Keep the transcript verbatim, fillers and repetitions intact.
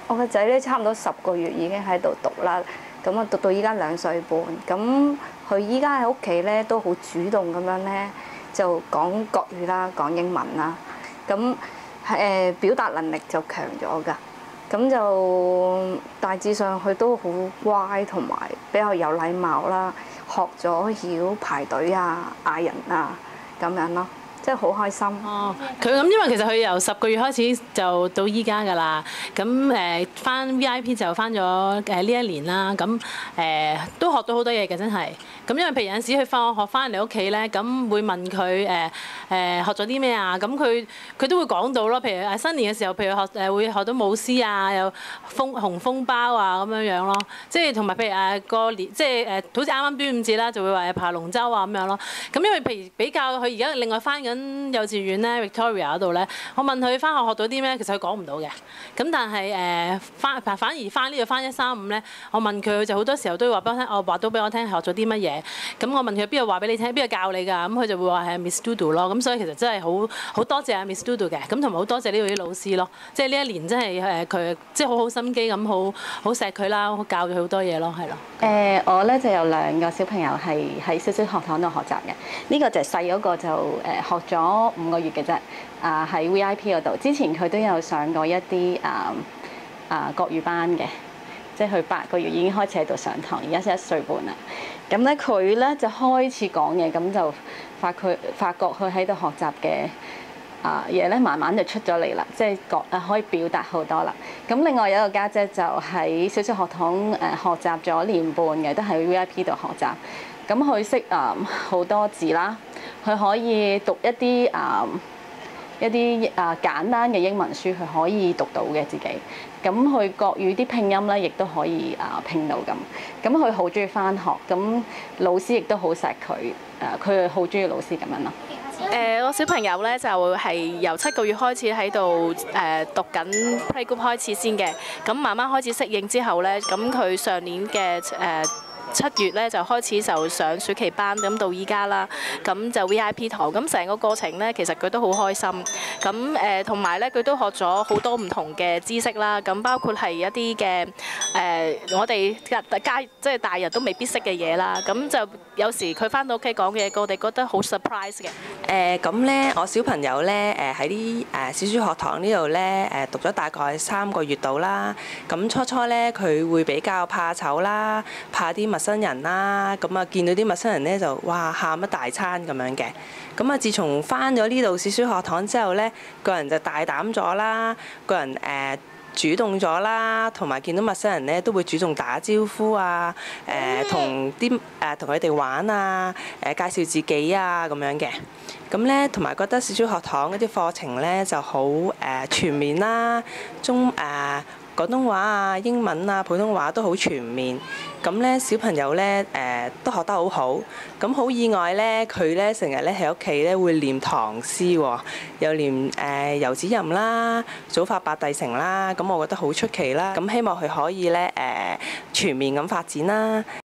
我個仔咧差唔多十個月已經喺度讀啦，咁啊讀到依家兩歲半，咁佢依家喺屋企咧都好主動咁樣咧，就講國語啦，講英文啦，咁誒表達能力就強咗㗎，咁就大致上佢都好乖同埋比較有禮貌啦，學咗曉排隊啊、嗌人啊咁樣咯。即係好開心。 哦，佢咁因為其實佢由十個月開始就到依家㗎啦。咁誒翻 V I P 就翻咗誒呢一年啦。咁誒、呃、都學到好多嘢嘅，真係。咁因為譬如有陣時佢放學翻嚟屋企咧，咁會問佢誒誒學咗啲咩啊？咁佢佢都會講到咯。譬如誒新年嘅時候，譬如學誒會學到舞獅啊，有風紅風包啊咁樣樣咯。即係同埋譬如誒過年，即係誒好似啱啱端午節啦，就會話爬龍舟啊咁樣咯。咁因為譬如比較佢而家另外翻緊幼稚園咧 Victoria 嗰度咧，我問佢翻學學到啲咩，其實佢講唔到嘅。咁但係誒翻反而翻呢度翻一三五咧，我問佢，佢就好多時候都會話俾我聽，我話到俾我聽學咗啲乜嘢。咁我問佢邊度話俾你聽，邊度教你㗎？咁佢就會話係 Miss Dodo 咯。咁所以其實真係好好多謝阿 Miss Dodo 嘅。咁同埋好多謝呢度啲老師咯。即係呢一年真係誒佢即係好好心機咁，好好錫佢啦，教咗佢好多嘢咯，係咯。 誒、呃、我咧就有兩個小朋友係喺小小學堂度學習嘅。呢、這個就係細嗰個就誒學咗五個月嘅啫。啊喺 V I P 嗰度，之前佢都有上過一啲啊啊國語班嘅。即係佢八個月已經開始喺度上堂，而家先一歲半啦。咁咧佢咧就開始講嘢，咁就發佢發覺佢喺度學習嘅啊嘢咧，慢慢就出咗嚟啦。即係講啊可以表達好多啦。咁另外有一個家姐就喺小小學堂誒學習咗年半嘅，都喺 V I P 度學習。咁佢識啊好多字啦，佢可以讀一啲啊一啲啊簡單嘅英文書，佢可以讀到嘅自己。咁佢國語啲拼音咧，亦都可以啊拼到咁。咁佢好中意返學，咁老師亦都好錫佢。誒，佢好中意老師咁樣咯。 誒、呃，我小朋友咧就係由七個月開始喺度誒讀緊 Playgroup 開始先嘅。咁慢慢開始適應之後咧，咁佢上年嘅誒。呃七月咧就開始就上暑期班，咁到依家啦，咁就 V I P 堂，咁成個過程咧，其實佢都好開心。咁誒同埋咧，佢都學咗好多唔同嘅知識啦。咁包括係一啲嘅誒，我哋家即係大人都未必識嘅嘢啦。咁就有時佢翻到屋企講嘅嘢，我哋覺得好 surprise 嘅。 誒咁咧，我小朋友咧誒喺啲誒小小學堂呢度咧誒讀咗大概三個月度啦。咁初初咧佢會比較怕醜啦，怕啲陌生人啦，咁啊見到啲陌生人咧就哇喊一大餐咁樣嘅。咁啊自從返咗呢度小小學堂之後咧，個人就大膽咗啦，個人誒、呃、主動咗啦，同埋見到陌生人咧都會主動打招呼啊，誒同啲誒同佢哋玩啊，誒、呃、介紹自己啊咁樣嘅。咁咧同埋覺得小小學堂嗰啲課程咧就好誒、呃、全面啦，中誒。呃廣東話啊、英文啊、普通話都好全面，咁咧小朋友咧誒、呃、都學得好好，咁好意外咧佢咧成日咧喺屋企咧會念唐詩喎，又念誒、呃、遊子吟啦、早發白帝城啦，咁我覺得好出奇啦，咁希望佢可以咧誒、呃、全面咁發展啦。